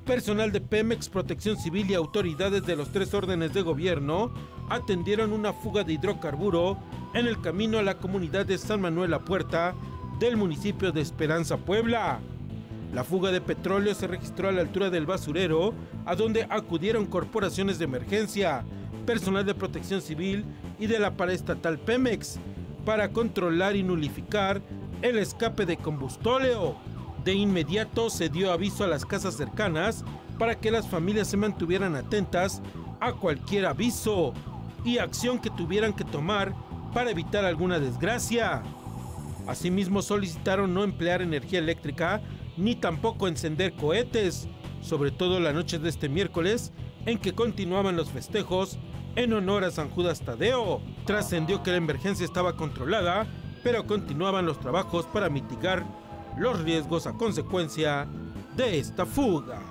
Personal de Pemex, Protección Civil y autoridades de los 3 órdenes de gobierno atendieron una fuga de hidrocarburo en el camino a la comunidad de San Manuel La Puerta del municipio de Esperanza, Puebla. La fuga de petróleo se registró a la altura del basurero, a donde acudieron corporaciones de emergencia, personal de Protección Civil y de la paraestatal Pemex para controlar y nulificar el escape de combustóleo. De inmediato se dio aviso a las casas cercanas para que las familias se mantuvieran atentas a cualquier aviso y acción que tuvieran que tomar para evitar alguna desgracia. Asimismo, solicitaron no emplear energía eléctrica ni tampoco encender cohetes, sobre todo la noche de este miércoles, en que continuaban los festejos en honor a San Judas Tadeo. Trascendió que la emergencia estaba controlada, pero continuaban los trabajos para mitigar los riesgos a consecuencia de esta fuga.